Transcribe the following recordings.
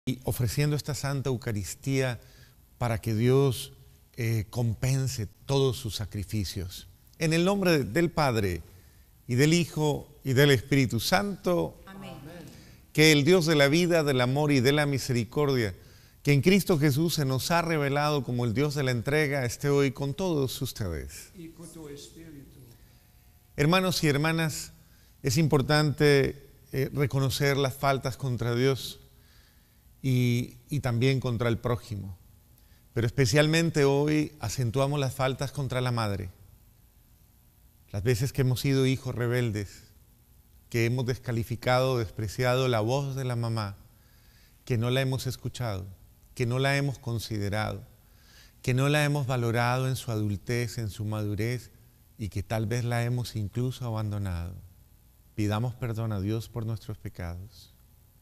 y ofreciendo esta Santa Eucaristía para que Dios compense todos sus sacrificios. En el nombre del Padre, y del Hijo, y del Espíritu Santo. Amén. Que el Dios de la vida, del amor y de la misericordia, que en Cristo Jesús se nos ha revelado como el Dios de la entrega, esté hoy con todos ustedes. Y con tu espíritu. Hermanos y hermanas, es importante reconocer las faltas contra Dios y también contra el prójimo. Pero especialmente hoy acentuamos las faltas contra la madre. Las veces que hemos sido hijos rebeldes, que hemos descalificado, despreciado la voz de la mamá, que no la hemos escuchado, que no la hemos considerado, que no la hemos valorado en su adultez, en su madurez, y que tal vez la hemos incluso abandonado. Pidamos perdón a Dios por nuestros pecados.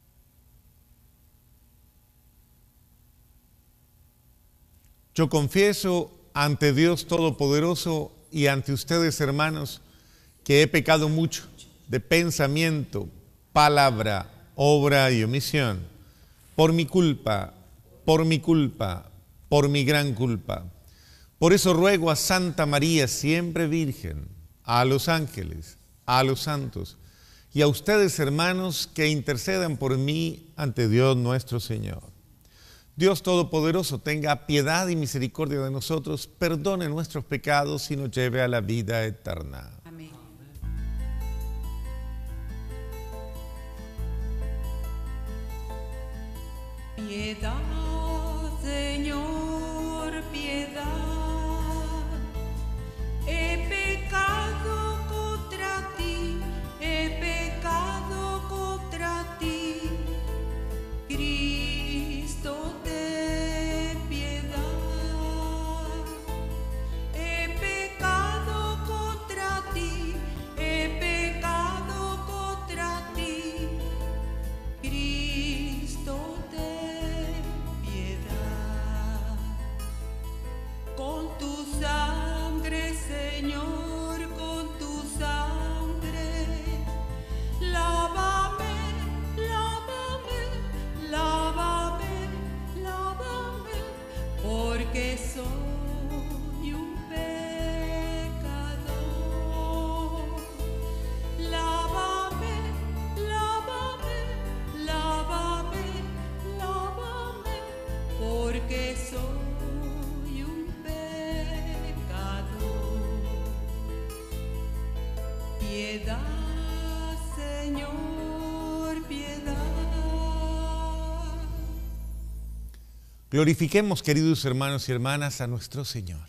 Yo confieso ante Dios Todopoderoso y ante ustedes, hermanos, que he pecado mucho de pensamiento, palabra, obra y omisión, por mi culpa, por mi gran culpa. Por eso ruego a Santa María, siempre Virgen, a los ángeles, a los santos y a ustedes, hermanos, que intercedan por mí ante Dios nuestro Señor. Dios Todopoderoso tenga piedad y misericordia de nosotros, perdone nuestros pecados y nos lleve a la vida eterna. Amén. Piedad, Señor, piedad. He pecado contra ti, he pecado contra ti. Cristo, ten piedad. He pecado contra ti, he pecado contra ti. Cristo, ten piedad. Con tu sangre, Señor, con tu sangre, lávame, lávame, lávame, lávame, porque soy un pecador. Lávame, lávame, lávame, lávame, porque soy un pecador. Piedad, Señor, piedad. Glorifiquemos, queridos hermanos y hermanas, a nuestro Señor.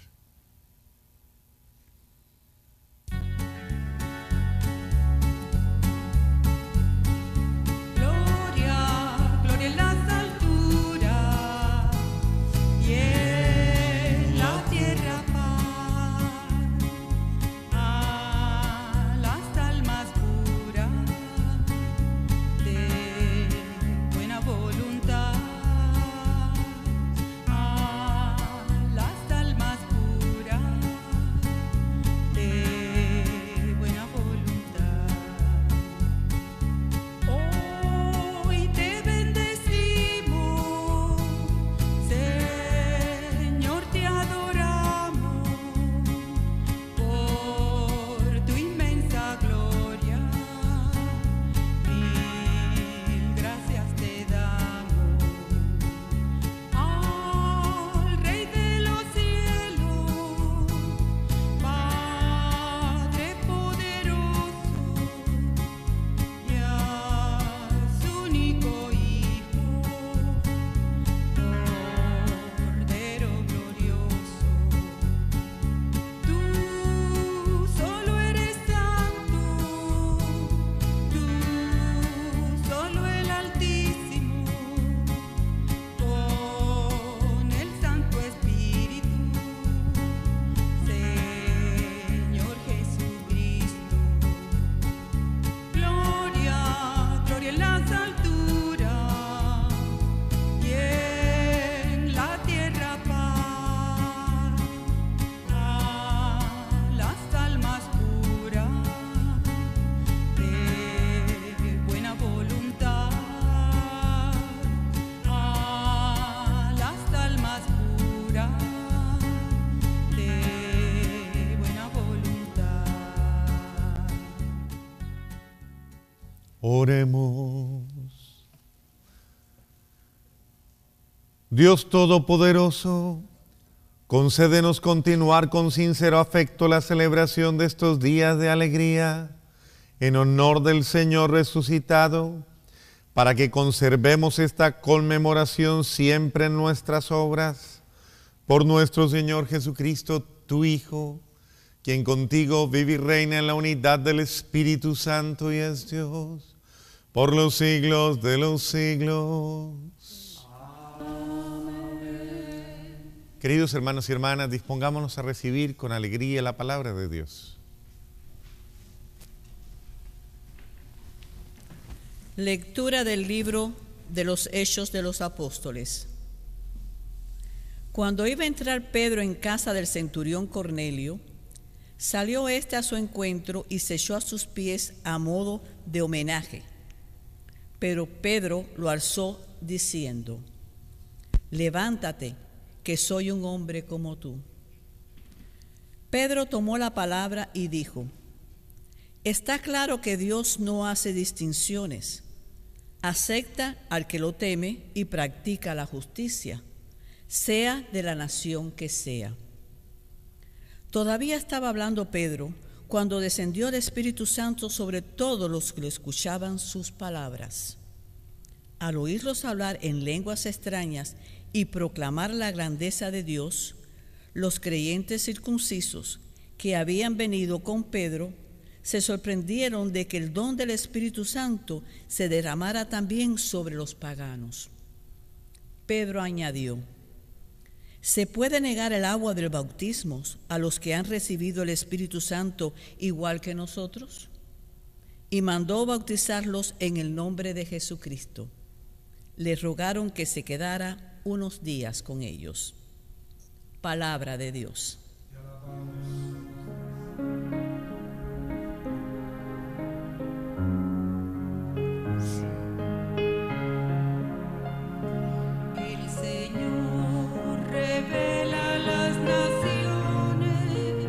Gloria, gloria en las alturas y en la tierra paz a las almas puras de buena voluntad, a las almas puras Oremos. Dios Todopoderoso, concédenos continuar con sincero afecto la celebración de estos días de alegría en honor del Señor resucitado, para que conservemos esta conmemoración siempre en nuestras obras. Por nuestro Señor Jesucristo, tu Hijo, quien contigo vive y reina en la unidad del Espíritu Santo y es Dios, por los siglos de los siglos. Queridos hermanos y hermanas, dispongámonos a recibir con alegría la palabra de Dios. Lectura del libro de los Hechos de los Apóstoles. Cuando iba a entrar Pedro en casa del centurión Cornelio, salió éste a su encuentro y se echó a sus pies a modo de homenaje. Pero Pedro lo alzó diciendo: levántate, que soy un hombre como tú. Pedro tomó la palabra y dijo: está claro que Dios no hace distinciones. Acepta al que lo teme y practica la justicia, sea de la nación que sea. Todavía estaba hablando Pedro cuando descendió el Espíritu Santo sobre todos los que le escuchaban sus palabras. Al oírlos hablar en lenguas extrañas y proclamar la grandeza de Dios, los creyentes circuncisos que habían venido con Pedro se sorprendieron de que el don del Espíritu Santo se derramara también sobre los paganos. Pedro añadió: ¿se puede negar el agua del bautismo a los que han recibido el Espíritu Santo igual que nosotros? Y mandó bautizarlos en el nombre de Jesucristo. Les rogaron que se quedara unos días con ellos. Palabra de Dios. El Señor revela a las naciones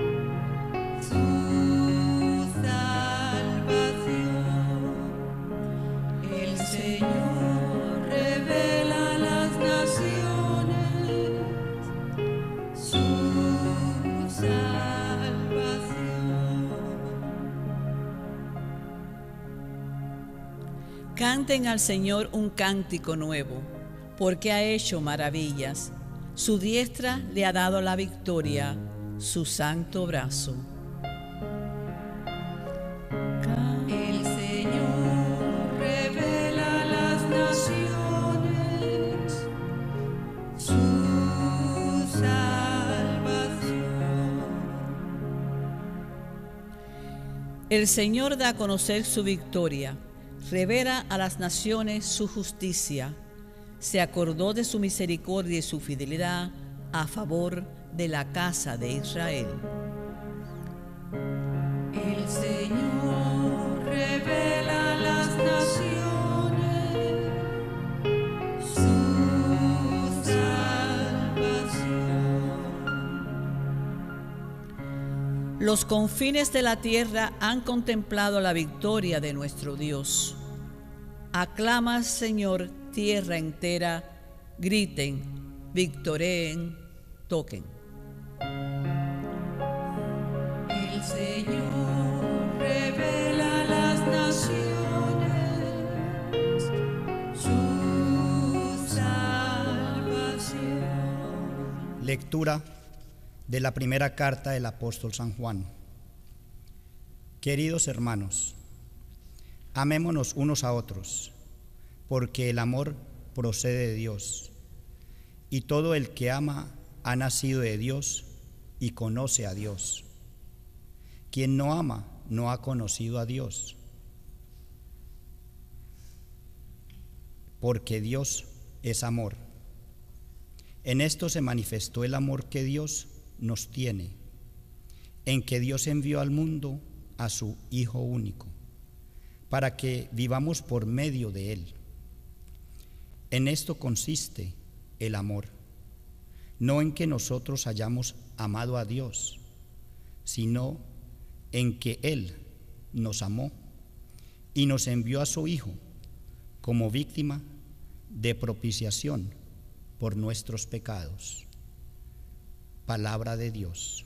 su salvación. El Señor revela a las naciones su salvación. Canten al Señor un cántico nuevo, porque ha hecho maravillas. Su diestra le ha dado la victoria, su santo brazo. El Señor revela a las naciones su salvación. El Señor da a conocer su victoria, revela a las naciones su justicia. Se acordó de su misericordia y su fidelidad a favor de la casa de Israel. El Señor revela a las naciones su salvación. Los confines de la tierra han contemplado la victoria de nuestro Dios. Aclama, Señor, tierra entera, griten, victoreen, toquen. El Señor revela a las naciones su salvación. Lectura de la primera carta del apóstol San Juan. Queridos hermanos, amémonos unos a otros, porque el amor procede de Dios, y todo el que ama ha nacido de Dios y conoce a Dios. Quien no ama no ha conocido a Dios, porque Dios es amor. En esto se manifestó el amor que Dios nos tiene, en que Dios envió al mundo a su Hijo único, para que vivamos por medio de Él. En esto consiste el amor, no en que nosotros hayamos amado a Dios, sino en que Él nos amó y nos envió a su Hijo como víctima de propiciación por nuestros pecados. Palabra de Dios.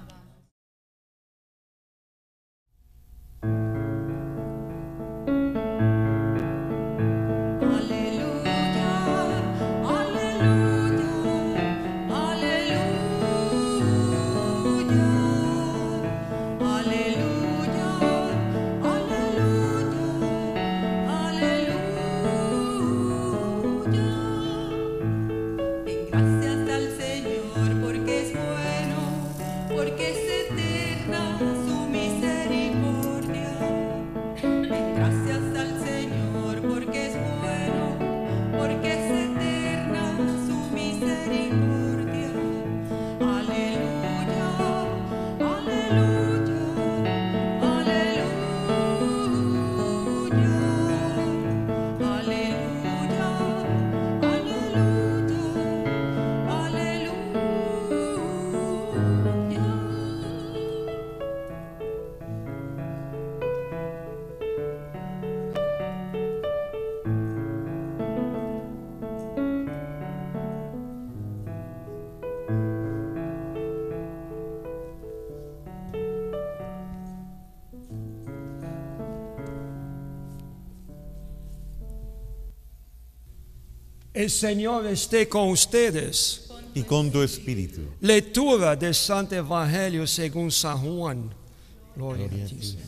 El Señor esté con ustedes. Y con tu espíritu. Lectura del Santo Evangelio según San Juan. Gloria a ti, Señor.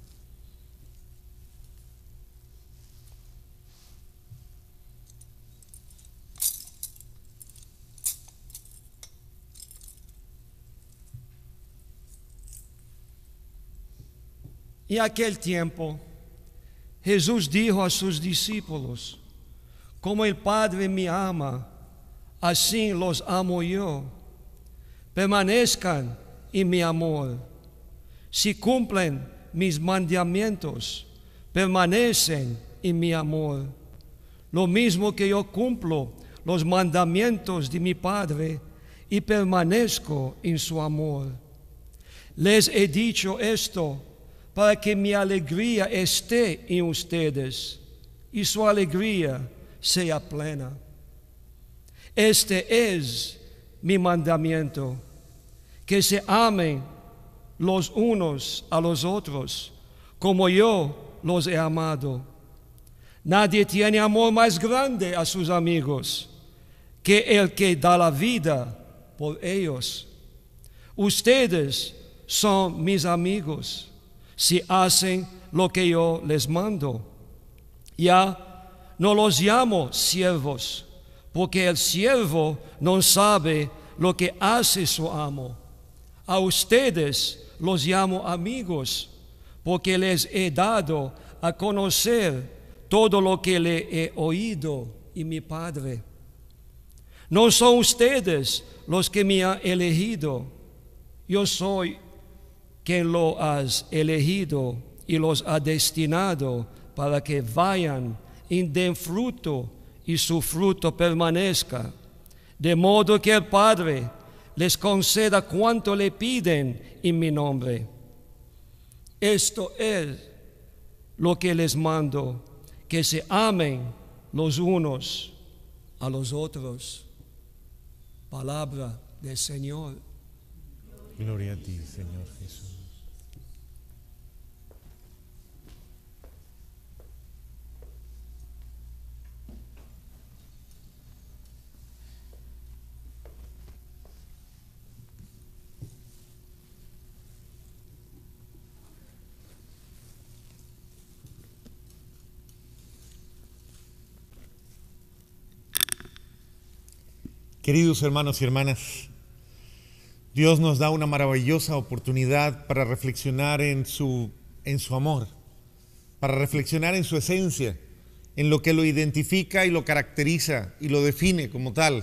En aquel tiempo, Jesús dijo a sus discípulos: como el Padre me ama, así los amo yo. Permanezcan en mi amor. Si cumplen mis mandamientos, permanecen en mi amor. Lo mismo que yo cumplo los mandamientos de mi Padre y permanezco en su amor. Les he dicho esto para que mi alegría esté en ustedes y su alegría sea plena. Este es mi mandamiento, que se amen los unos a los otros, como yo los he amado. Nadie tiene amor más grande a sus amigos que el que da la vida por ellos. Ustedes son mis amigos si hacen lo que yo les mando. Ya no los llamo siervos, porque el siervo no sabe lo que hace su amo. A ustedes los llamo amigos, porque les he dado a conocer todo lo que le he oído en mi Padre. No son ustedes los que me han elegido, yo soy quien los ha elegido y los ha destinado para que vayan y den fruto y su fruto permanezca, de modo que el Padre les conceda cuanto le piden en mi nombre. Esto es lo que les mando, que se amen los unos a los otros. Palabra del Señor. Gloria a ti, Señor Jesús. Queridos hermanos y hermanas, Dios nos da una maravillosa oportunidad para reflexionar en su amor, para reflexionar en su esencia, en lo que lo identifica y lo caracteriza y lo define como tal.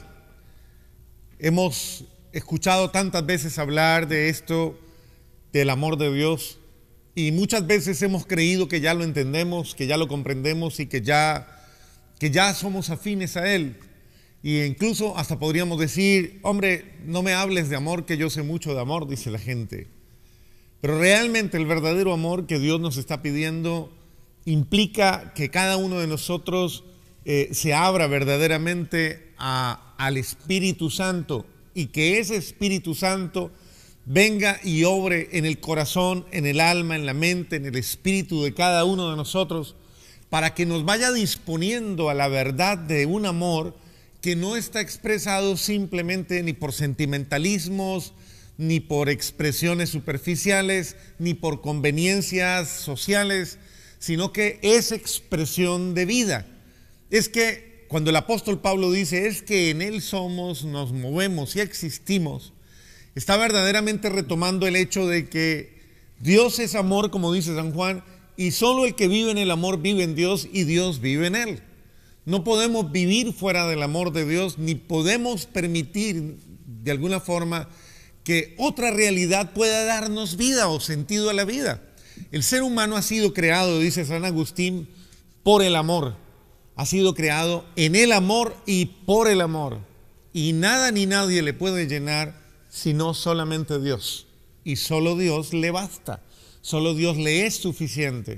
Hemos escuchado tantas veces hablar de esto, del amor de Dios, y muchas veces hemos creído que ya lo entendemos, que ya lo comprendemos y que ya somos afines a Él. Y incluso hasta podríamos decir: hombre, no me hables de amor, que yo sé mucho de amor, dice la gente. Pero realmente el verdadero amor que Dios nos está pidiendo implica que cada uno de nosotros se abra verdaderamente al Espíritu Santo y que ese Espíritu Santo venga y obre en el corazón, en el alma, en la mente, en el espíritu de cada uno de nosotros, para que nos vaya disponiendo a la verdad de un amor que no está expresado simplemente ni por sentimentalismos, ni por expresiones superficiales, ni por conveniencias sociales, sino que es expresión de vida. Es que cuando el apóstol Pablo dice, es que en Él somos, nos movemos y existimos, está verdaderamente retomando el hecho de que Dios es amor, como dice San Juan, y solo el que vive en el amor vive en Dios y Dios vive en él. No podemos vivir fuera del amor de Dios, ni podemos permitir de alguna forma que otra realidad pueda darnos vida o sentido a la vida. El ser humano ha sido creado, dice San Agustín, por el amor. Ha sido creado en el amor y por el amor. Y nada ni nadie le puede llenar sino solamente Dios. Y solo Dios le basta. Solo Dios le es suficiente.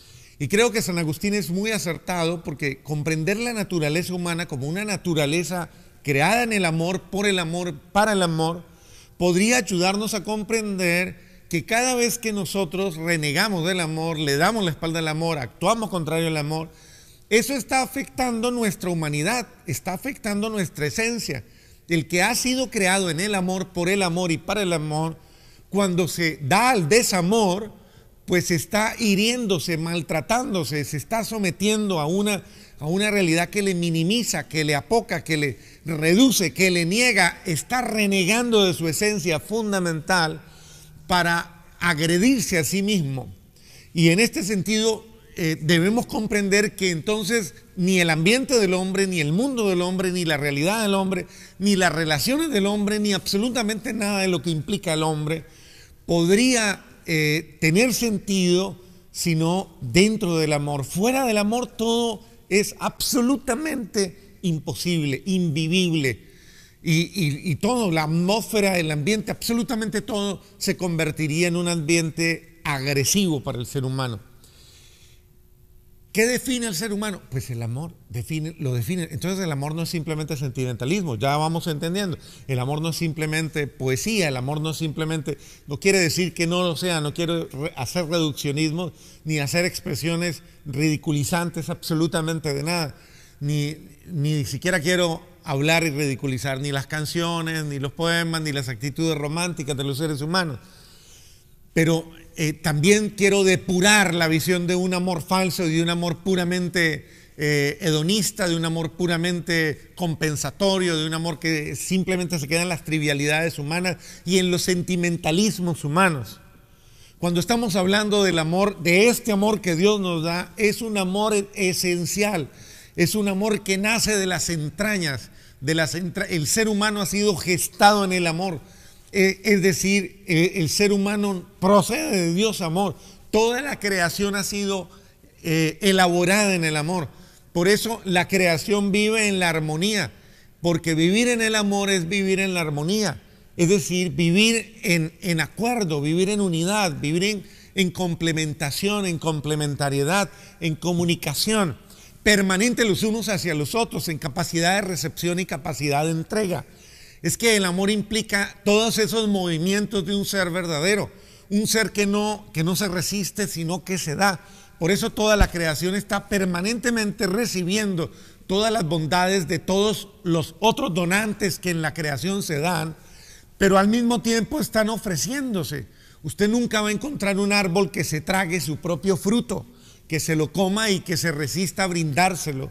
Y creo que San Agustín es muy acertado porque comprender la naturaleza humana como una naturaleza creada en el amor, por el amor, para el amor, podría ayudarnos a comprender que cada vez que nosotros renegamos del amor, le damos la espalda al amor, actuamos contrario al amor, eso está afectando nuestra humanidad, está afectando nuestra esencia. El que ha sido creado en el amor, por el amor y para el amor, cuando se da al desamor, pues está hiriéndose, maltratándose, se está sometiendo a una realidad que le minimiza, que le apoca, que le reduce, que le niega, está renegando de su esencia fundamental para agredirse a sí mismo. Y en este sentido debemos comprender que entonces ni el ambiente del hombre, ni el mundo del hombre, ni la realidad del hombre, ni las relaciones del hombre, ni absolutamente nada de lo que implica el hombre podría tener sentido sino dentro del amor. Fuera del amor todo es absolutamente imposible, invivible. Y todo, la atmósfera, el ambiente, absolutamente todo se convertiría en un ambiente agresivo para el ser humano. ¿Qué define al ser humano? Pues el amor lo define. Entonces el amor no es simplemente sentimentalismo, ya vamos entendiendo. El amor no es simplemente poesía, el amor no es simplemente, no quiere decir que no lo sea, no quiero hacer reduccionismo, ni hacer expresiones ridiculizantes absolutamente de nada. Ni siquiera quiero hablar y ridiculizar ni las canciones, ni los poemas, ni las actitudes románticas de los seres humanos. Pero también quiero depurar la visión de un amor falso, de un amor puramente hedonista, de un amor puramente compensatorio, de un amor que simplemente se queda en las trivialidades humanas y en los sentimentalismos humanos. Cuando estamos hablando del amor, de este amor que Dios nos da, es un amor esencial, es un amor que nace de las entrañas, el ser humano ha sido gestado en el amor. Es decir, el ser humano procede de Dios amor. Toda la creación ha sido elaborada en el amor. Por eso la creación vive en la armonía, porque vivir en el amor es vivir en la armonía. Es decir, vivir en acuerdo, vivir en unidad, vivir en complementación, en complementariedad, en comunicación permanente los unos hacia los otros, en capacidad de recepción y capacidad de entrega. Es que el amor implica todos esos movimientos de un ser verdadero, un ser que no se resiste, sino que se da. Por eso toda la creación está permanentemente recibiendo todas las bondades de todos los otros donantes que en la creación se dan, pero al mismo tiempo están ofreciéndose. Usted nunca va a encontrar un árbol que se trague su propio fruto, que se lo coma y que se resista a brindárselo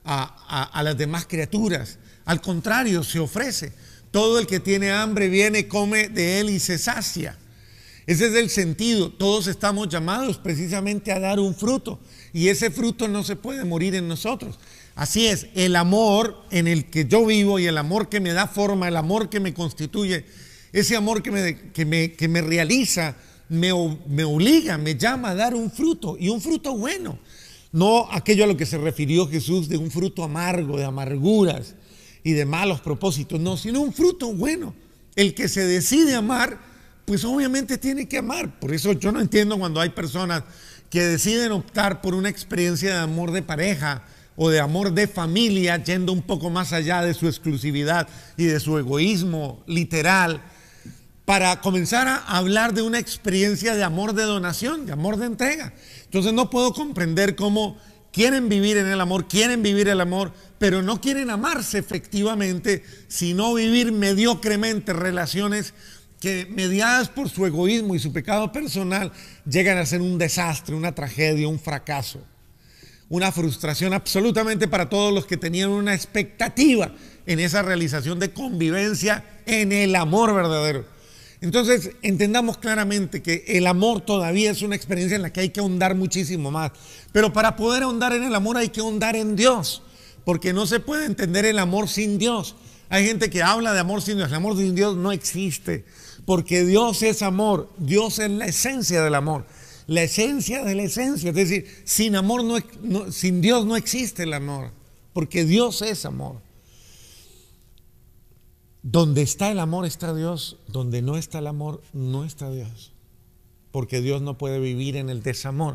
a las demás criaturas. Al contrario, se ofrece. Todo el que tiene hambre viene, come de él y se sacia. Ese es el sentido. Todos estamos llamados precisamente a dar un fruto y ese fruto no se puede morir en nosotros. Así es, el amor en el que yo vivo y el amor que me da forma, el amor que me constituye, ese amor que me realiza, me obliga, me llama a dar un fruto y un fruto bueno. No aquello a lo que se refirió Jesús de un fruto amargo, de amarguras y de malos propósitos, no, sino un fruto bueno. El que se decide amar, pues obviamente tiene que amar. Por eso yo no entiendo cuando hay personas que deciden optar por una experiencia de amor de pareja o de amor de familia, yendo un poco más allá de su exclusividad y de su egoísmo literal, para comenzar a hablar de una experiencia de amor de donación, de amor de entrega. Entonces no puedo comprender cómo quieren vivir en el amor, quieren vivir el amor, pero no quieren amarse efectivamente, sino vivir mediocremente relaciones que, mediadas por su egoísmo y su pecado personal, llegan a ser un desastre, una tragedia, un fracaso, una frustración absolutamente para todos los que tenían una expectativa en esa realización de convivencia en el amor verdadero. Entonces, entendamos claramente que el amor todavía es una experiencia en la que hay que ahondar muchísimo más. Pero para poder ahondar en el amor hay que ahondar en Dios, porque no se puede entender el amor sin Dios. Hay gente que habla de amor sin Dios. El amor sin Dios no existe, porque Dios es amor. Dios es la esencia del amor, la esencia de la esencia. Es decir, sin amor sin Dios no existe el amor, porque Dios es amor. Donde está el amor está Dios, donde no está el amor no está Dios, porque Dios no puede vivir en el desamor.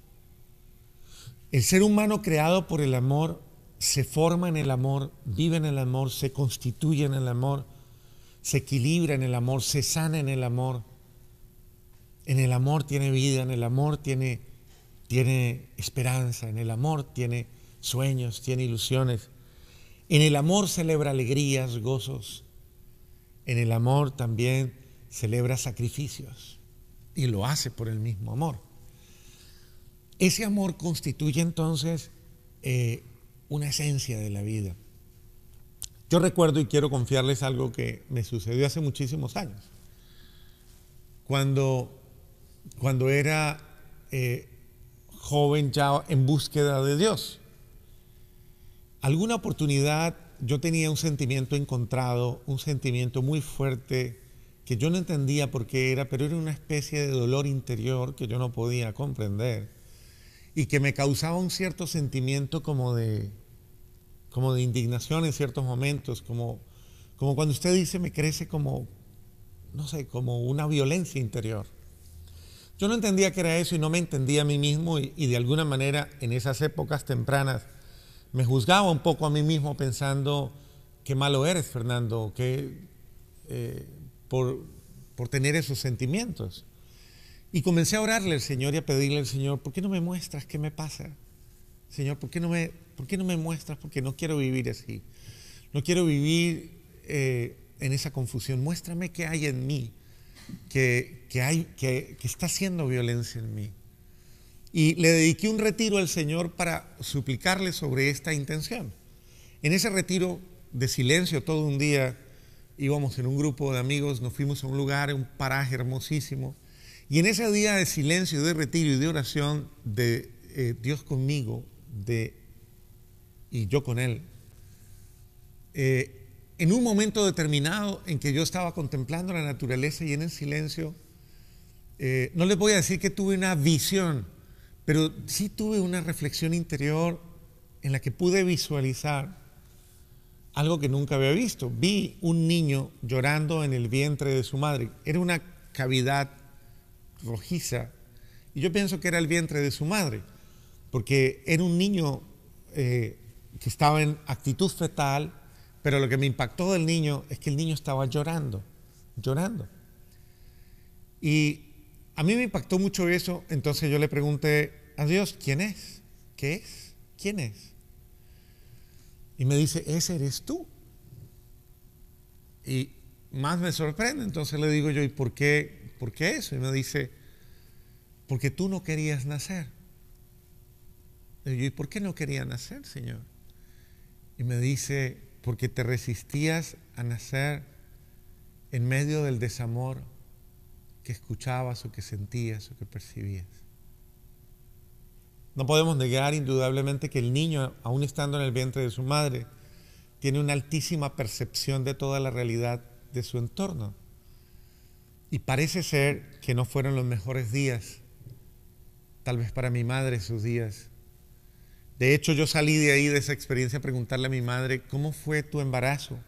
El ser humano creado por el amor se forma en el amor, vive en el amor, se constituye en el amor, se equilibra en el amor, se sana en el amor. En el amor tiene vida, en el amor tiene esperanza, en el amor tiene sueños, tiene ilusiones. En el amor celebra alegrías, gozos. En el amor también celebra sacrificios y lo hace por el mismo amor. Ese amor constituye entonces una esencia de la vida. Yo recuerdo y quiero confiarles algo que me sucedió hace muchísimos años. Cuando era joven ya en búsqueda de Dios. Alguna oportunidad yo tenía un sentimiento encontrado, un sentimiento muy fuerte que yo no entendía por qué era, pero era una especie de dolor interior que yo no podía comprender y que me causaba un cierto sentimiento como de indignación en ciertos momentos, como cuando usted dice me crece como, no sé, como una violencia interior. Yo no entendía que era eso y no me entendía a mí mismo y de alguna manera en esas épocas tempranas me juzgaba un poco a mí mismo pensando qué malo eres, Fernando, por tener esos sentimientos. Y comencé a orarle al Señor y a pedirle al Señor, ¿por qué no me muestras qué me pasa? Señor, ¿por qué no me muestras? Porque no quiero vivir así. No quiero vivir en esa confusión. Muéstrame qué hay en mí, que está haciendo violencia en mí. Y le dediqué un retiro al Señor para suplicarle sobre esta intención. En ese retiro de silencio todo un día, íbamos en un grupo de amigos, nos fuimos a un lugar, un paraje hermosísimo. Y en ese día de silencio, de retiro y de oración de Dios conmigo y yo con Él, en un momento determinado en que yo estaba contemplando la naturaleza y en el silencio, no les voy a decir que tuve una visión, pero sí tuve una reflexión interior en la que pude visualizar algo que nunca había visto. Vi un niño llorando en el vientre de su madre. Era una cavidad rojiza y yo pienso que era el vientre de su madre, porque era un niño que estaba en actitud fetal, pero lo que me impactó del niño es que el niño estaba llorando. Y a mí me impactó mucho eso, entonces yo le pregunté a Dios, ¿quién es? ¿Qué es? ¿Quién es? Y me dice, ese eres tú. Y más me sorprende, entonces le digo yo, ¿y por qué eso? Y me dice, porque tú no querías nacer. Y yo, ¿y por qué no quería nacer, Señor? Y me dice, porque te resistías a nacer en medio del desamor que escuchabas o que sentías o que percibías. No podemos negar indudablemente que el niño, aún estando en el vientre de su madre, tiene una altísima percepción de toda la realidad de su entorno. Y parece ser que no fueron los mejores días, tal vez para mi madre sus días. De hecho, yo salí de ahí, de esa experiencia, a preguntarle a mi madre, ¿cómo fue tu embarazo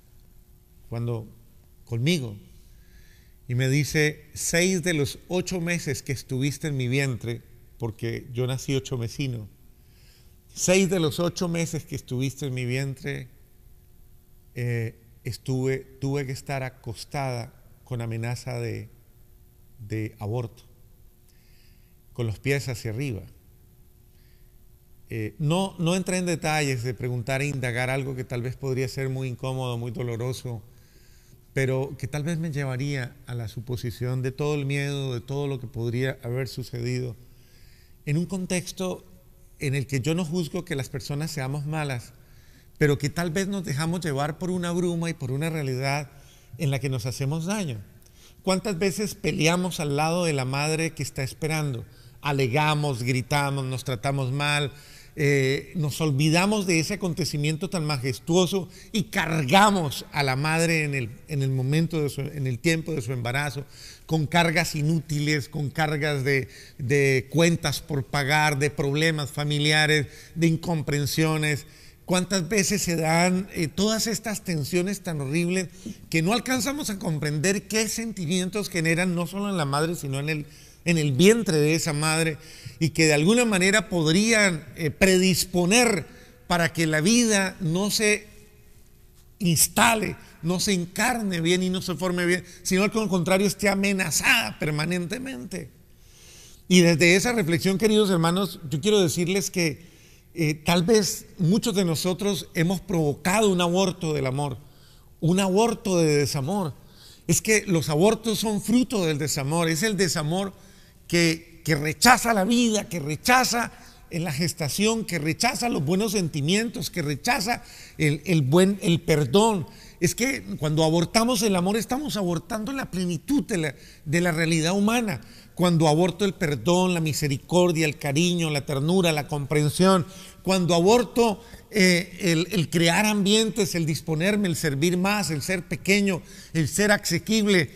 conmigo? Y me dice, 6 de los 8 meses que estuviste en mi vientre, porque yo nací 8 mesino. 6 de los 8 meses que estuviste en mi vientre, tuve que estar acostada con amenaza de aborto, con los pies hacia arriba. No entré en detalles de preguntar e indagar algo que tal vez podría ser muy incómodo, muy doloroso, pero que tal vez me llevaría a la suposición de todo el miedo, de todo lo que podría haber sucedido, en un contexto en el que yo no juzgo que las personas seamos malas, pero que tal vez nos dejamos llevar por una bruma y por una realidad en la que nos hacemos daño. ¿Cuántas veces peleamos al lado de la madre que está esperando? Alegamos, gritamos, nos tratamos mal, nos olvidamos de ese acontecimiento tan majestuoso y cargamos a la madre en el momento en el tiempo de su embarazo, con cargas inútiles, con cargas de cuentas por pagar, de problemas familiares, de incomprensiones. ¿Cuántas veces se dan todas estas tensiones tan horribles que no alcanzamos a comprender qué sentimientos generan no solo en la madre, sino en el vientre de esa madre, y que de alguna manera podrían predisponer para que la vida no se instale, no se encarne bien y no se forme bien, sino que al contrario esté amenazada permanentemente? Y desde esa reflexión, queridos hermanos, yo quiero decirles que tal vez muchos de nosotros hemos provocado un aborto del amor, un aborto de desamor. Es que los abortos son fruto del desamor, es el desamor que rechaza la vida, que rechaza en la gestación, que rechaza los buenos sentimientos, que rechaza el perdón. Es que cuando abortamos el amor estamos abortando la plenitud de la realidad humana. Cuando aborto el perdón, la misericordia, el cariño, la ternura, la comprensión, cuando aborto el crear ambientes, el disponerme, el servir más, el ser pequeño, el ser asequible,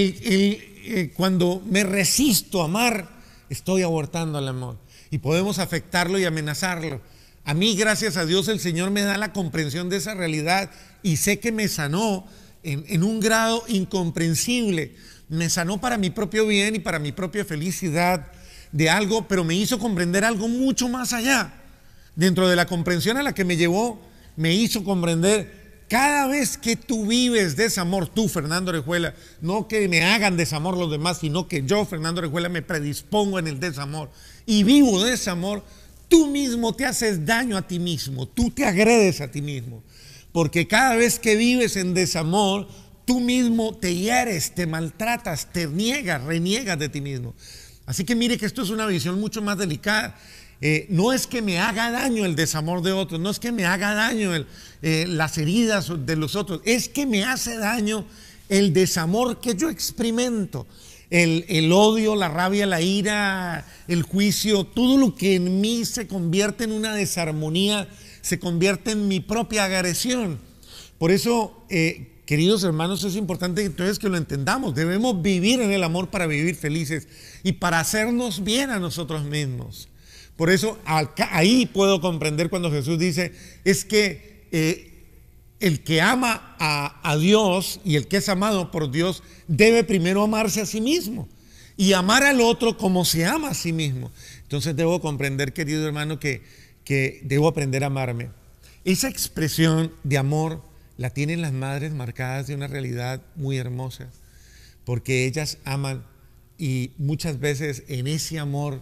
cuando me resisto a amar, estoy abortando el amor. Y podemos afectarlo y amenazarlo. A mí, gracias a Dios, el Señor me da la comprensión de esa realidad y sé que me sanó en un grado incomprensible. Me sanó para mi propio bien y para mi propia felicidad de algo, pero me hizo comprender algo mucho más allá. Dentro de la comprensión a la que me llevó, me hizo comprender: cada vez que tú vives desamor, tú, Fernando Orejuela, no que me hagan desamor los demás, sino que yo, Fernando Orejuela, me predispongo en el desamor y vivo desamor, tú mismo te haces daño a ti mismo, tú te agredes a ti mismo, porque cada vez que vives en desamor, tú mismo te hieres, te maltratas, te reniegas de ti mismo. Así que mire que esto es una visión mucho más delicada. No es que me haga daño el desamor de otros, no es que me haga daño las heridas de los otros, es que me hace daño el desamor que yo experimento, el odio, la rabia, la ira, el juicio, todo lo que en mí se convierte en una desarmonía, se convierte en mi propia agresión. Por eso, queridos hermanos, es importante entonces que lo entendamos. Debemos vivir en el amor para vivir felices y para hacernos bien a nosotros mismos. Por eso ahí puedo comprender cuando Jesús dice, es que el que ama a Dios y el que es amado por Dios debe primero amarse a sí mismo y amar al otro como se ama a sí mismo. Entonces debo comprender, querido hermano, que debo aprender a amarme. Esa expresión de amor la tienen las madres marcadas de una realidad muy hermosa, porque ellas aman y muchas veces en ese amor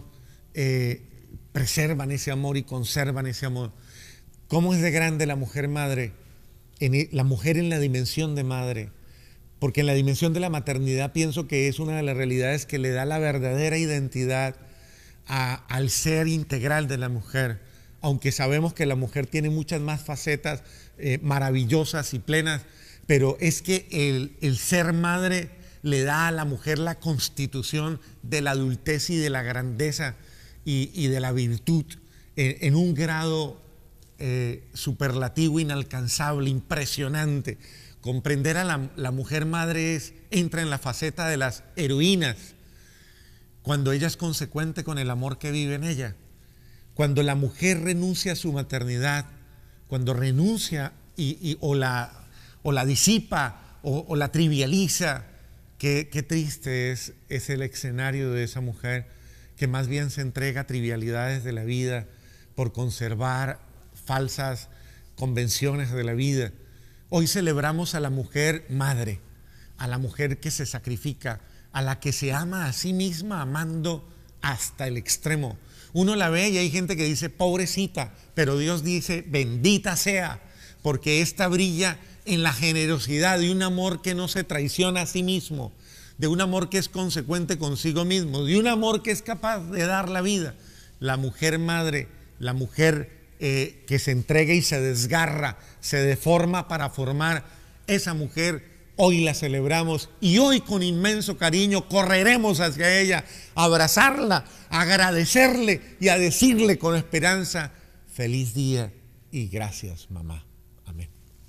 preservan ese amor y conservan ese amor. ¿Cómo es de grande la mujer madre? La mujer en la dimensión de madre, porque en la dimensión de la maternidad pienso que es una de las realidades que le da la verdadera identidad al ser integral de la mujer, aunque sabemos que la mujer tiene muchas más facetas maravillosas y plenas, pero es que el ser madre le da a la mujer la constitución de la adultez y de la grandeza y de la virtud en un grado superlativo, inalcanzable, impresionante. Comprender a la mujer madre entra en la faceta de las heroínas, cuando ella es consecuente con el amor que vive en ella. Cuando la mujer renuncia a su maternidad, cuando renuncia o la disipa o la trivializa, qué triste es el escenario de esa mujer que más bien se entrega a trivialidades de la vida por conservar falsas convenciones de la vida. Hoy celebramos a la mujer madre, a la mujer que se sacrifica, a la que se ama a sí misma, amando hasta el extremo. Uno la ve y hay gente que dice pobrecita, pero Dios dice bendita sea, porque esta brilla en la generosidad de un amor que no se traiciona a sí mismo, de un amor que es consecuente consigo mismo, de un amor que es capaz de dar la vida. La mujer madre, la mujer que se entrega y se desgarra, se deforma para formar, esa mujer hoy la celebramos y hoy con inmenso cariño correremos hacia ella, a abrazarla, a agradecerle y a decirle con esperanza, feliz día y gracias, mamá. Amén.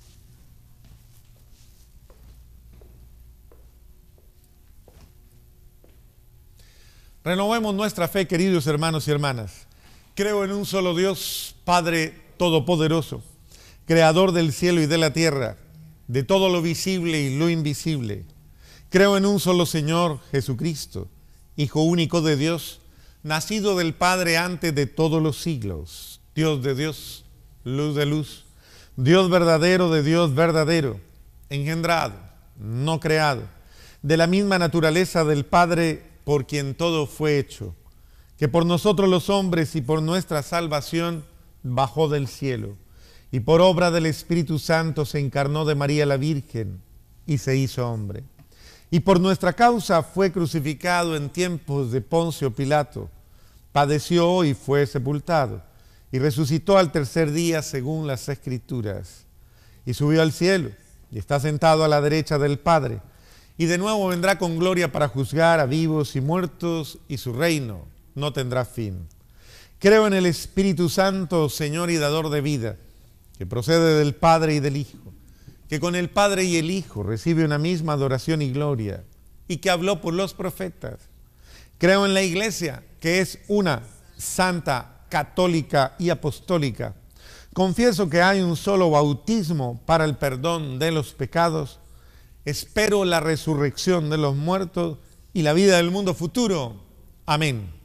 Renovemos nuestra fe, queridos hermanos y hermanas. Creo en un solo Dios, Padre Todopoderoso, Creador del cielo y de la tierra, de todo lo visible y lo invisible. Creo en un solo Señor, Jesucristo, Hijo único de Dios, nacido del Padre antes de todos los siglos, Dios de Dios, luz de luz, Dios verdadero de Dios verdadero, engendrado, no creado, de la misma naturaleza del Padre por quien todo fue hecho, que por nosotros los hombres y por nuestra salvación bajó del cielo, y por obra del Espíritu Santo se encarnó de María la Virgen y se hizo hombre. Y por nuestra causa fue crucificado en tiempos de Poncio Pilato, padeció y fue sepultado, y resucitó al tercer día según las Escrituras, y subió al cielo, y está sentado a la derecha del Padre, y de nuevo vendrá con gloria para juzgar a vivos y muertos, y su reino no tendrá fin. Creo en el Espíritu Santo, Señor y dador de vida, que procede del Padre y del Hijo, que con el Padre y el Hijo recibe una misma adoración y gloria, y que habló por los profetas. Creo en la Iglesia, que es una, santa, católica y apostólica. Confieso que hay un solo bautismo para el perdón de los pecados. Espero la resurrección de los muertos y la vida del mundo futuro. Amén.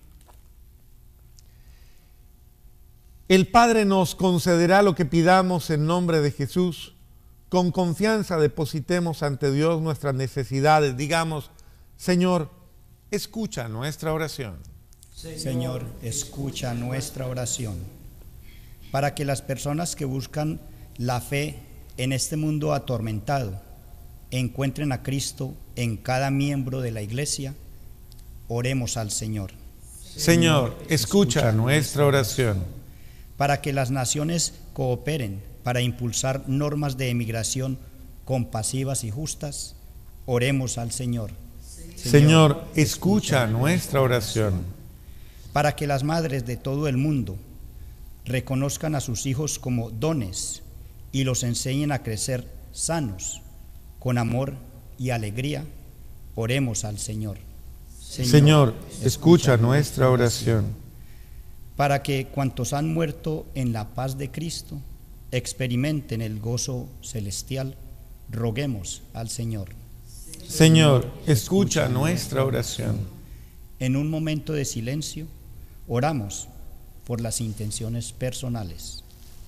El Padre nos concederá lo que pidamos en nombre de Jesús. Con confianza depositemos ante Dios nuestras necesidades. Digamos, Señor, escucha nuestra oración. Señor, escucha nuestra oración. Para que las personas que buscan la fe en este mundo atormentado encuentren a Cristo en cada miembro de la Iglesia, oremos al Señor. Señor, escucha nuestra oración. Para que las naciones cooperen para impulsar normas de emigración compasivas y justas, oremos al Señor. Señor, escucha nuestra oración. Para que las madres de todo el mundo reconozcan a sus hijos como dones y los enseñen a crecer sanos, con amor y alegría, oremos al Señor. Señor, escucha nuestra oración. Para que cuantos han muerto en la paz de Cristo experimenten el gozo celestial, roguemos al Señor. Señor, escucha nuestra oración. En un momento de silencio, oramos por las intenciones personales.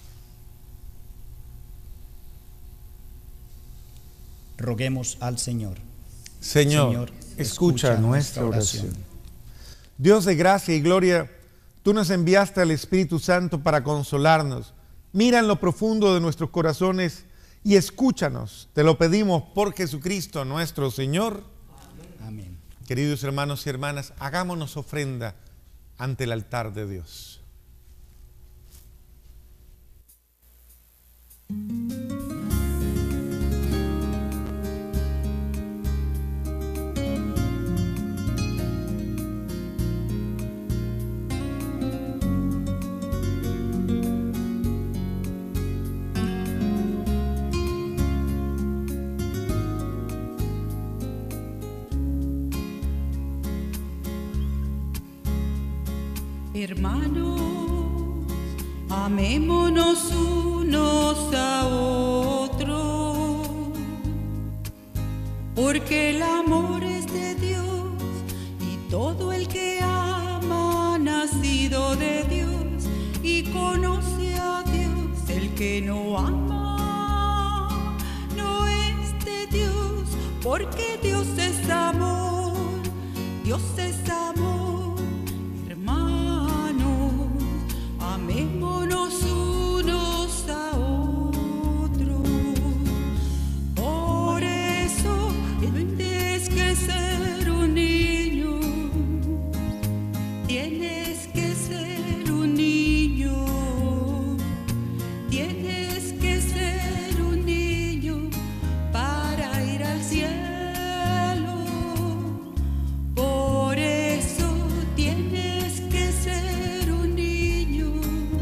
Roguemos al Señor. Señor, escucha nuestra oración. Dios de gracia y gloria, tú nos enviaste al Espíritu Santo para consolarnos. Mira en lo profundo de nuestros corazones y escúchanos. Te lo pedimos por Jesucristo nuestro Señor. Amén. Queridos hermanos y hermanas, hagámonos ofrenda ante el altar de Dios. Hermanos, amémonos unos a otros, porque el amor es de Dios y todo el que ama conoce a Dios. El que no ama no es de Dios, porque Dios es amor. Dios es amor. Hermanos, amémonos unos a otros. Por eso tienes que ser un niño. Tienes que ser un niño. Tienes que ser un niño para ir al cielo. Por eso tienes que ser un niño.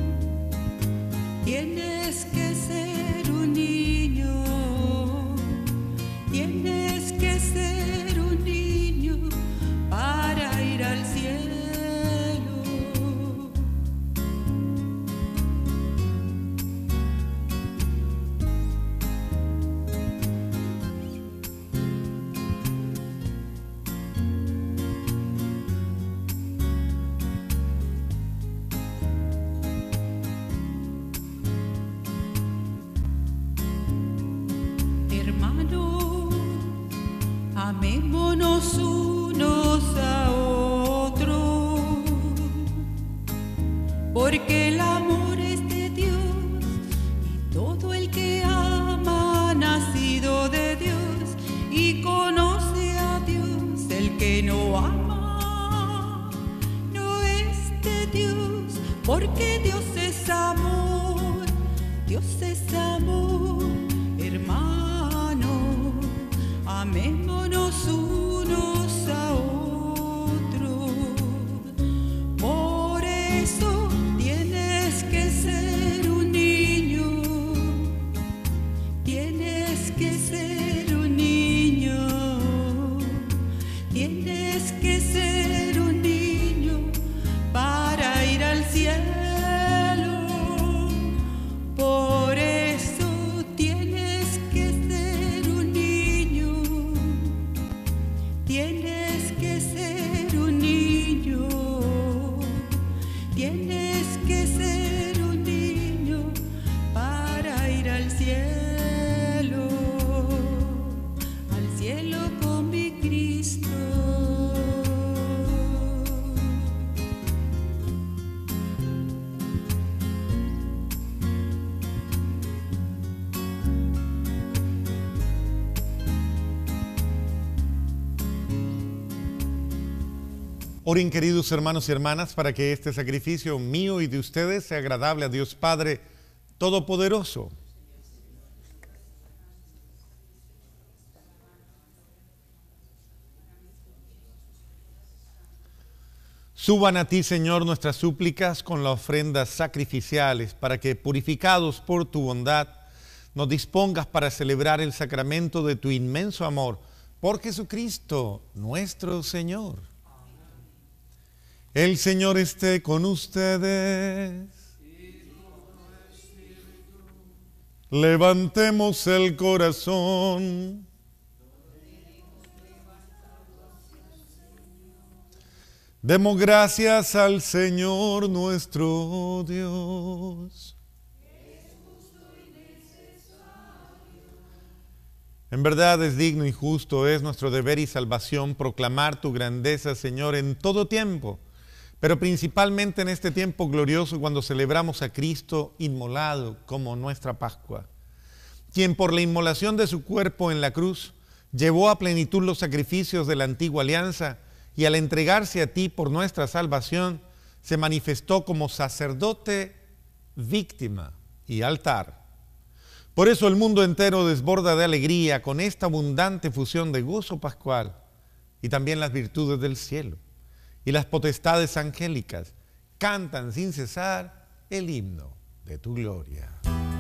Tienes que ser un niño. Tienes que ser un niño para ir al cielo. Hermanos, amémonos unos a otros, porque el amor es de Dios, y todo el que ama ha nacido de Dios y conoce a Dios. El que no ama no es de Dios, porque Dios es amor. Dios es amor. Hermano, amémonos unos a otros. Por eso tienes que ser un niño. Tienes que ser un niño. Tienes que ser un niño para ir al cielo. Por eso tienes que ser un niño. Tienes que ser un niño. Tienes que ser un niño para ir al cielo con mi Cristo. Oren, queridos hermanos y hermanas, para que este sacrificio mío y de ustedes sea agradable a Dios Padre Todopoderoso. Suban a ti, Señor, nuestras súplicas con las ofrendas sacrificiales, para que, purificados por tu bondad, nos dispongas para celebrar el sacramento de tu inmenso amor, por Jesucristo nuestro Señor. El Señor esté con ustedes. Levantemos el corazón. Demos gracias al Señor nuestro Dios. En verdad es digno y justo, es nuestro deber y salvación proclamar tu grandeza, Señor, en todo tiempo, pero principalmente en este tiempo glorioso cuando celebramos a Cristo inmolado como nuestra Pascua, quien por la inmolación de su cuerpo en la cruz llevó a plenitud los sacrificios de la antigua alianza y al entregarse a ti por nuestra salvación se manifestó como sacerdote, víctima y altar. Por eso el mundo entero desborda de alegría con esta abundante fusión de gozo pascual y también las virtudes del cielo. Y las potestades angélicas cantan sin cesar el himno de tu gloria.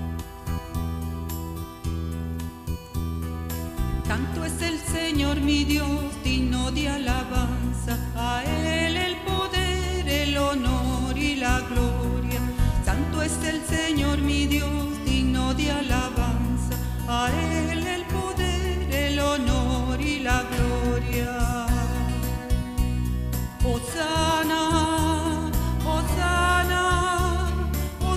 Santo es el Señor mi Dios, digno de alabanza, a Él el poder, el honor y la gloria. Santo es el Señor mi Dios, digno de alabanza, a Él el poder, el honor y la gloria. Hosana, Hosana,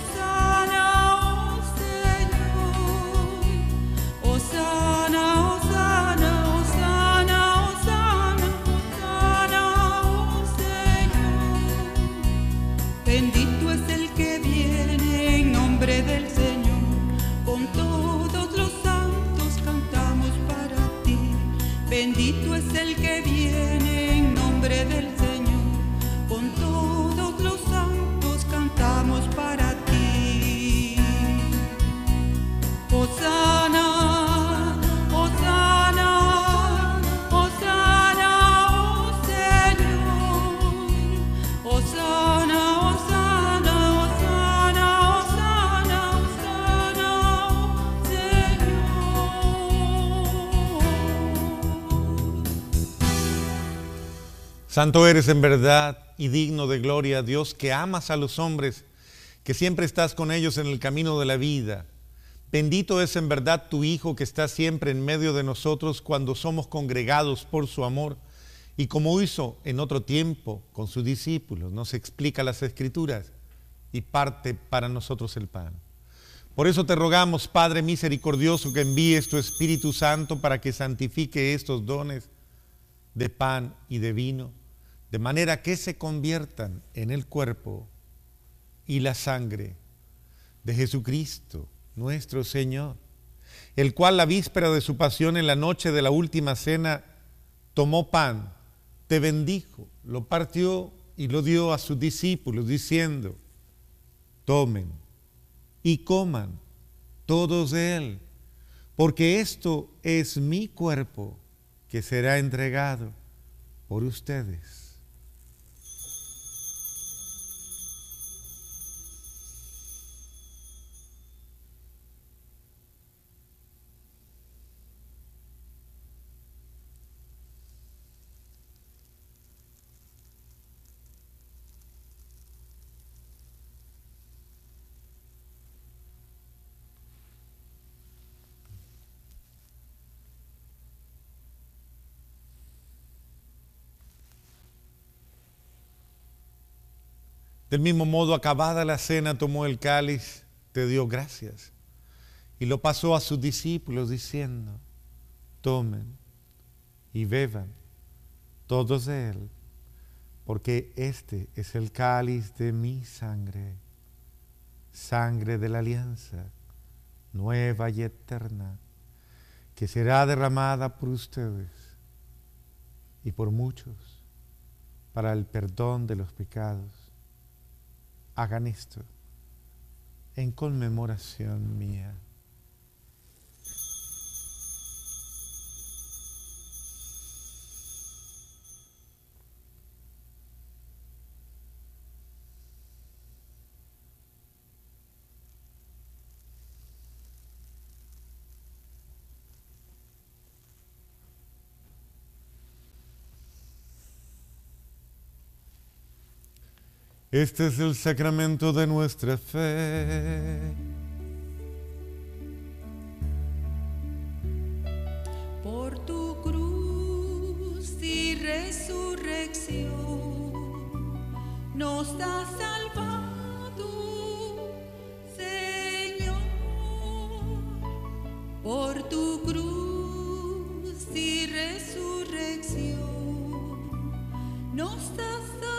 Santo eres en verdad y digno de gloria, Dios, que amas a los hombres, que siempre estás con ellos en el camino de la vida. Bendito es en verdad tu Hijo, que está siempre en medio de nosotros cuando somos congregados por su amor, y como hizo en otro tiempo con sus discípulos, nos explica las Escrituras y parte para nosotros el pan. Por eso te rogamos, Padre misericordioso, que envíes tu Espíritu Santo para que santifique estos dones de pan y de vino, de manera que se conviertan en el cuerpo y la sangre de Jesucristo, nuestro Señor, el cual la víspera de su pasión, en la noche de la última cena, tomó pan, te bendijo, lo partió y lo dio a sus discípulos, diciendo: tomen y coman todos de él, porque esto es mi cuerpo, que será entregado por ustedes. Del mismo modo, acabada la cena, tomó el cáliz, te dio gracias y lo pasó a sus discípulos diciendo: tomen y beban todos de él, porque este es el cáliz de mi sangre, sangre de la alianza nueva y eterna, que será derramada por ustedes y por muchos para el perdón de los pecados. Hagan esto en conmemoración mía. Este es el sacramento de nuestra fe. Por tu cruz y resurrección nos has salvado, Señor. Por tu cruz y resurrección nos has salvado,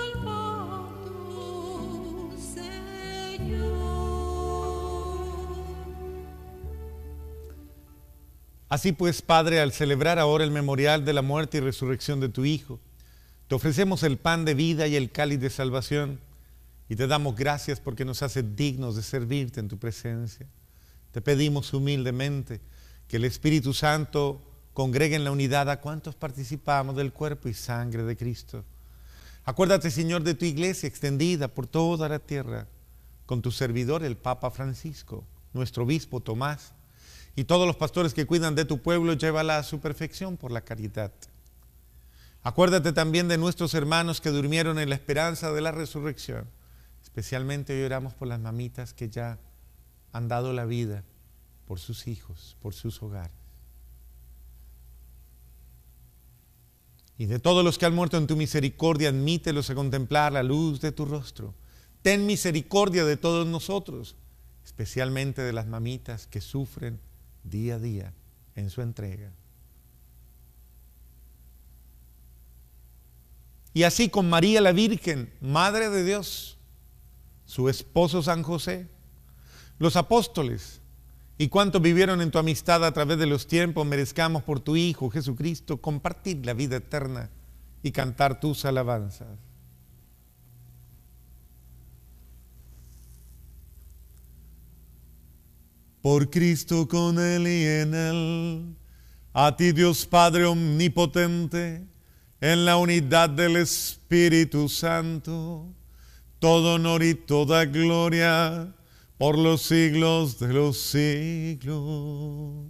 Así pues, Padre, al celebrar ahora el memorial de la muerte y resurrección de tu Hijo, te ofrecemos el pan de vida y el cáliz de salvación, y te damos gracias porque nos haces dignos de servirte en tu presencia. Te pedimos humildemente que el Espíritu Santo congregue en la unidad a cuantos participamos del cuerpo y sangre de Cristo. Acuérdate, Señor, de tu iglesia extendida por toda la tierra, con tu servidor, el Papa Francisco, nuestro obispo Tomás, y todos los pastores que cuidan de tu pueblo, llévala a su perfección por la caridad. Acuérdate también de nuestros hermanos que durmieron en la esperanza de la resurrección. Especialmente hoy oramos por las mamitas que ya han dado la vida por sus hijos, por sus hogares. Y de todos los que han muerto en tu misericordia, admítelos a contemplar la luz de tu rostro. Ten misericordia de todos nosotros, especialmente de las mamitas que sufren día a día en su entrega. Y así con María la Virgen, Madre de Dios, su esposo San José, los apóstoles y cuantos vivieron en tu amistad a través de los tiempos, merezcamos por tu Hijo Jesucristo compartir la vida eterna y cantar tus alabanzas. Por Cristo, con Él y en Él, a ti Dios Padre omnipotente, en la unidad del Espíritu Santo, todo honor y toda gloria por los siglos de los siglos.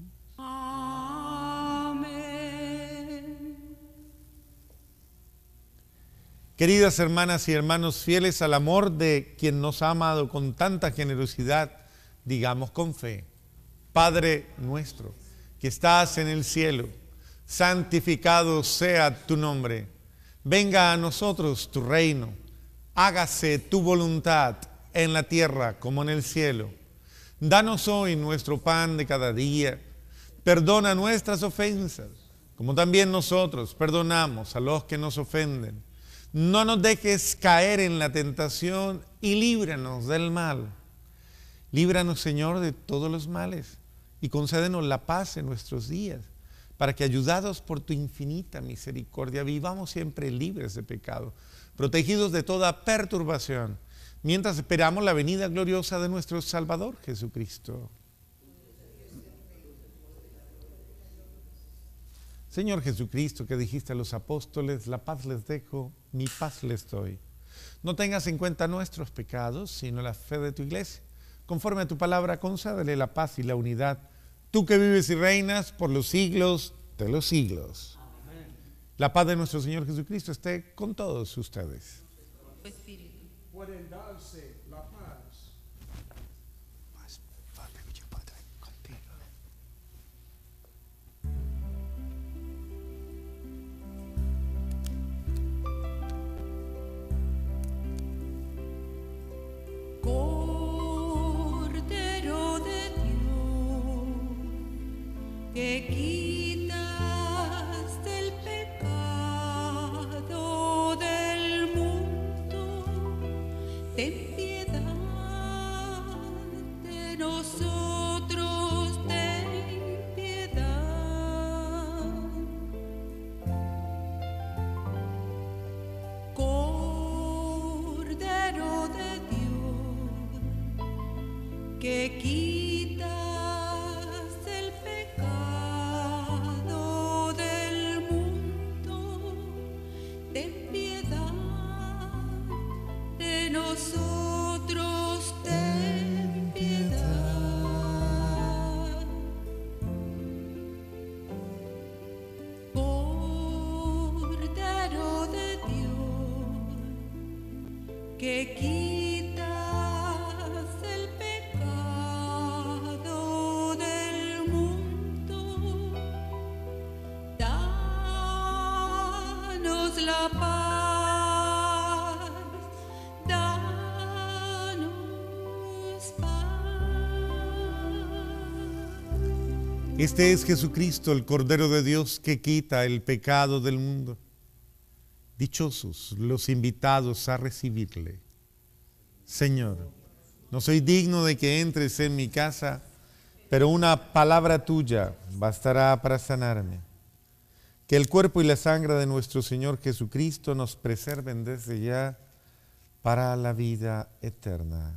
Amén. Queridas hermanas y hermanos, fieles al amor de quien nos ha amado con tanta generosidad, digamos con fe: Padre nuestro, que estás en el cielo, santificado sea tu nombre. Venga a nosotros tu reino. Hágase tu voluntad en la tierra como en el cielo. Danos hoy nuestro pan de cada día. Perdona nuestras ofensas, como también nosotros perdonamos a los que nos ofenden. No nos dejes caer en la tentación y líbranos del mal. Líbranos, Señor, de todos los males y concédenos la paz en nuestros días, para que, ayudados por tu infinita misericordia, vivamos siempre libres de pecado, protegidos de toda perturbación, mientras esperamos la venida gloriosa de nuestro Salvador Jesucristo. Señor Jesucristo, que dijiste a los apóstoles: la paz les dejo, mi paz les doy. No tengas en cuenta nuestros pecados, sino la fe de tu iglesia. Conforme a tu palabra, concédele la paz y la unidad, tú que vives y reinas por los siglos de los siglos. Amén. La paz de nuestro Señor Jesucristo esté con todos ustedes. Pueden darse la paz. Cordero de Dios, que quitas del pecado del mundo, ten piedad de nosotros, ten piedad. Cordero de Dios, que quitas el pecado del mundo, ten piedad de nosotros, ten piedad. Cordero de Dios, que quitas el pecado del mundo, danos la paz, danos paz. Este es Jesucristo, el Cordero de Dios, que quita el pecado del mundo. Dichosos los invitados a recibirle. Señor, no soy digno de que entres en mi casa, pero una palabra tuya bastará para sanarme. Que el cuerpo y la sangre de nuestro Señor Jesucristo nos preserven desde ya para la vida eterna.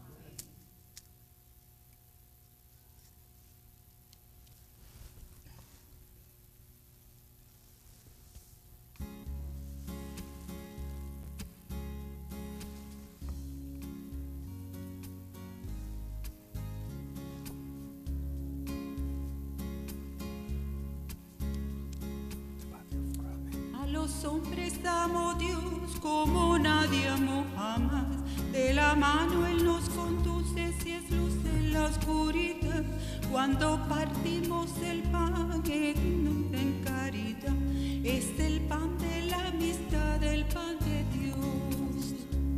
Los hombres amó Dios como nadie amó jamás. De la mano Él nos conduce, si es luz en la oscuridad. Cuando partimos el pan en caridad, es el pan de la amistad, el pan de Dios.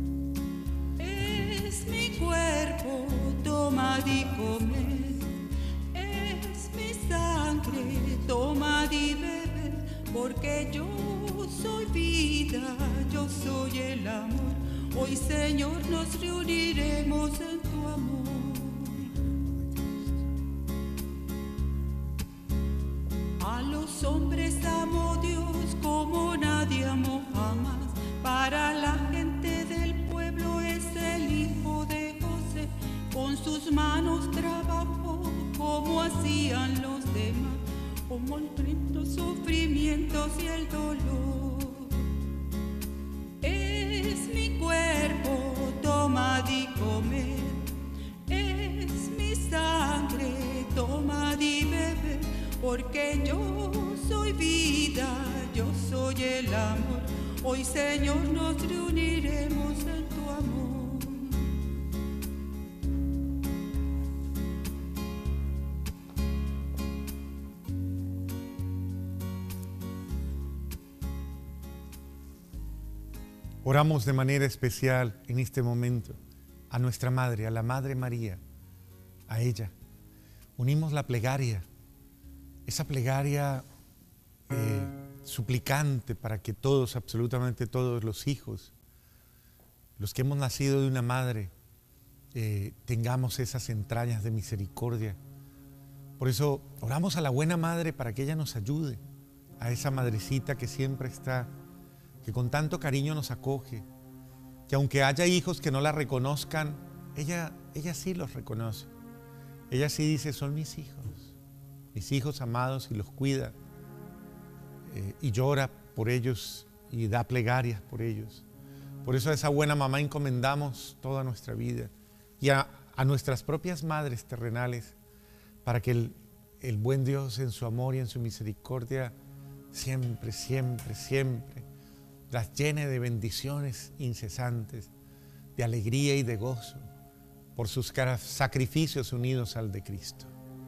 Es mi cuerpo, tomad y comed. Es mi sangre, tomad y bebed, porque yo soy vida, yo soy el amor. Hoy, Señor, nos reuniremos en tu amor. A los hombres amó Dios como nadie amó jamás. Para la gente del pueblo es el hijo de José. Con sus manos trabajó como hacían los demás, como los sufrimientos y el dolor. Es mi cuerpo, tomad y comed. Es mi sangre, tomad y bebed. porque yo soy vida, yo soy el amor. Hoy, Señor, nos reuniremos en tu amor. Oramos de manera especial en este momento a nuestra Madre, a la Madre María, a ella. Unimos la plegaria, esa plegaria suplicante para que todos, absolutamente todos los hijos, los que hemos nacido de una madre, tengamos esas entrañas de misericordia. Por eso oramos a la buena madre para que ella nos ayude, a esa madrecita que siempre está, que con tanto cariño nos acoge, que aunque haya hijos que no la reconozcan, ella sí los reconoce. Ella sí dice, son mis hijos amados, y los cuida, y llora por ellos y da plegarias por ellos. Por eso a esa buena mamá encomendamos toda nuestra vida y a nuestras propias madres terrenales, para que el buen Dios en su amor y en su misericordia siempre, siempre, siempre las llene de bendiciones incesantes, de alegría y de gozo por sus sacrificios unidos al de Cristo.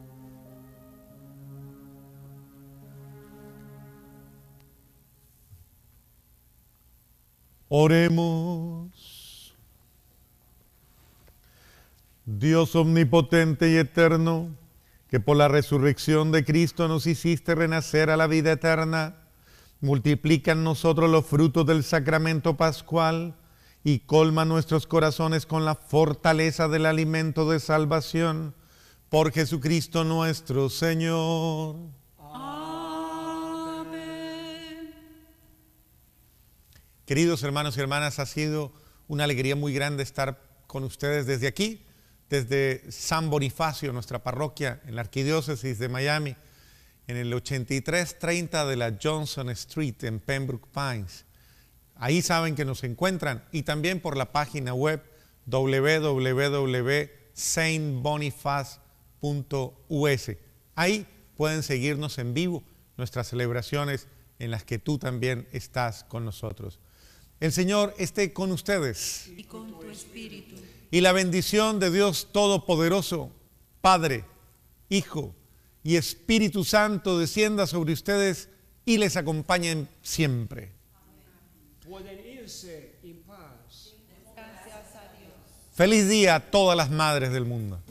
Oremos. Dios omnipotente y eterno, que por la resurrección de Cristo nos hiciste renacer a la vida eterna, multiplica en nosotros los frutos del sacramento pascual y colma nuestros corazones con la fortaleza del alimento de salvación. Por Jesucristo nuestro Señor. Amén. Queridos hermanos y hermanas, ha sido una alegría muy grande estar con ustedes desde aquí, desde San Bonifacio, nuestra parroquia en la Arquidiócesis de Miami, en el 8330 de la Johnson Street en Pembroke Pines. Ahí saben que nos encuentran, y también por la página web www.saintboniface.us. Ahí pueden seguirnos en vivo, nuestras celebraciones en las que tú también estás con nosotros. El Señor esté con ustedes. Y con tu espíritu. Y la bendición de Dios Todopoderoso, Padre, Hijo y Espíritu Santo descienda sobre ustedes y les acompañen siempre. Pueden irse en paz. Gracias a Dios. Feliz día a todas las madres del mundo.